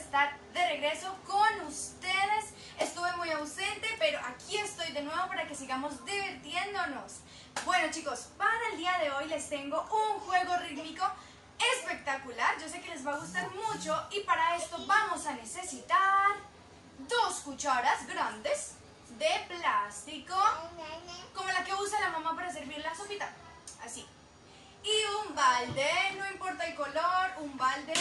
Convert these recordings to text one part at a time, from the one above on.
estar de regreso con ustedes. Estuve muy ausente, pero aquí estoy de nuevo para que sigamos divirtiéndonos. Bueno chicos, para el día de hoy les tengo un juego rítmico espectacular. Yo sé que les va a gustar mucho y para esto vamos a necesitar 2 cucharas grandes de plástico, como la que usa la mamá para servir la sopita, así. Y un balde, no importa el color, un balde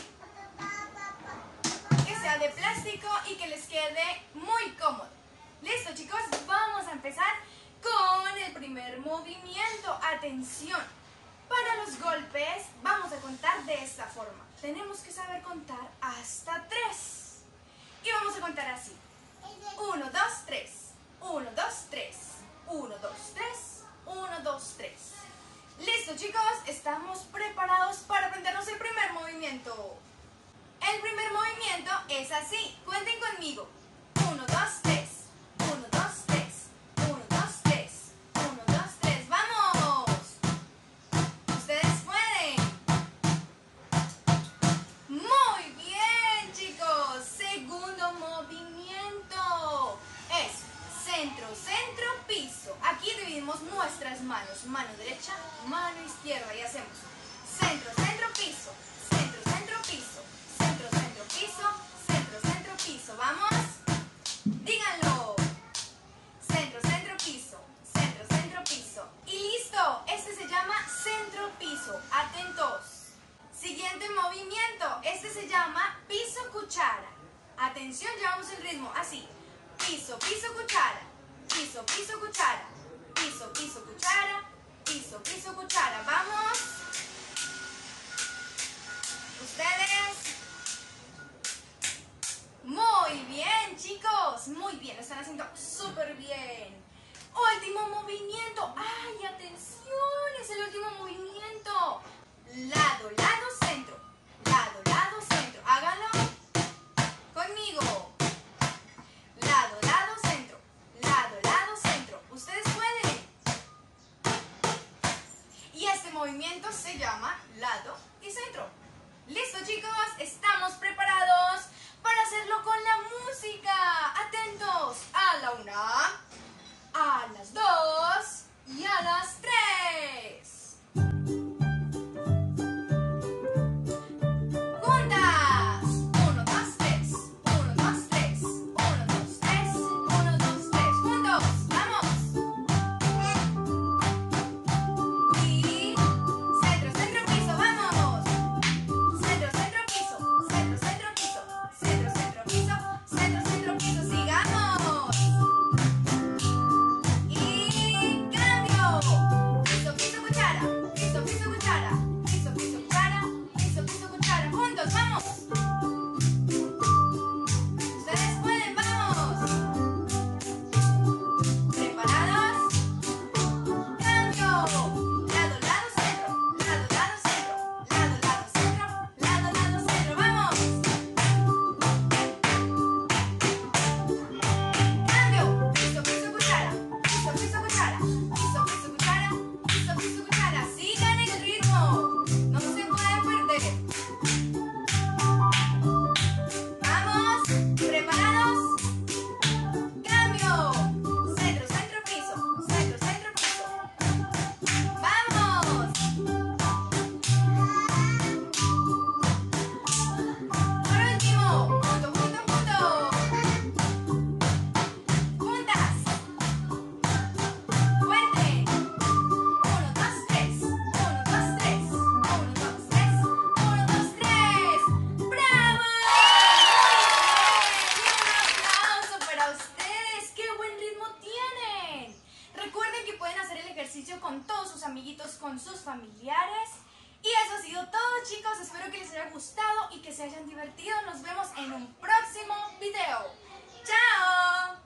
que sea de plástico y que les quede muy cómodo. Listo chicos, vamos a empezar con el primer movimiento. Atención, para los golpes vamos a contar de esta forma. Tenemos que saber contar hasta 3. Y vamos a contar así. 1, 2, 3. 1, 2, 3. 1, 2, 3. 1, 2, 3. Listo chicos, estamos preparados para aprendernos el primer movimiento. El primer movimiento es así. Cuenten conmigo. 1, 2, 3. 1, 2, 3. 1, 2, 3. 1, 2, 3. ¡Vamos! Ustedes pueden. Muy bien chicos. Segundo movimiento es centro, centro, piso. Aquí dividimos nuestras manos. Mano derecha, mano izquierda. Y hacemos centro, centro, piso. Centro, centro, piso. Centro, centro, piso. Centro, centro, piso. ¿Vamos? Díganlo. Centro, centro, piso. Centro, centro, piso. Y listo. Este se llama centro, piso. Atentos. Siguiente movimiento. Este se llama piso, cuchara. Atención, llevamos el ritmo. Así. Piso, piso, cuchara. Piso, piso, cuchara. Piso, piso, cuchara. Piso, piso, cuchara. ¿Vamos? Ustedes. Muy bien, chicos. Muy bien. Lo están haciendo súper bien. Último movimiento. ¡Ay, atención! Es el último movimiento. Lado, lado, centro. Lado, lado, centro. Háganlo conmigo. Lado, lado, centro. Lado, lado, centro. Ustedes pueden. Y este movimiento se llama lado y centro. Listo chicos, estamos preparados para hacerlo con la música. Atentos a la 1, a las 2 y a las 3. Juntas. 1, 2, 3. 1, 2, 3. 1, 2, 3. 1, 2, 3. Juntos. Vamos. Y centro, centro, piso. Vamos. Centro, centro, piso. Centro, centro, piso. Centro, centro, piso. Centro, centro, piso. Sigamos. Y cambio. Piso, piso, cuchara. Piso, piso, cuchara. Piso, piso, cuchara. Piso, piso, cuchara. Juntos, vamos. Ustedes pueden, vamos. ¿Preparados? Cambio. Lado, lado, centro. Lado, lado, centro. Lado, lado, centro. Lado, lado, centro. Vamos. Cambio. Piso, piso, cuchara. Piso, piso, cuchara. Piso, piso, cuchara. Piso, piso, cuchara. Sigan el ritmo. No se pueden perder. Vamos. ¿Preparados? Cambio. Centro, centro, piso. Centro, centro, piso. Vamos. Por último. Junto, junto, junto. Juntas. Cuenten. 1, 2, 3. 1, 2, 3. 1, 2, 3. 1, 2, 3. ¡Bravo! ¡Muy bien! Un aplauso para ustedes. ¡Qué buen ritmo tienen! Recuerden que pueden hacer el ejercicio con todos sus amiguitos, con sus familiares. Y eso ha sido todo chicos. Espero que les haya gustado y que se hayan divertido. Nos vemos en un próximo video. ¡Chao!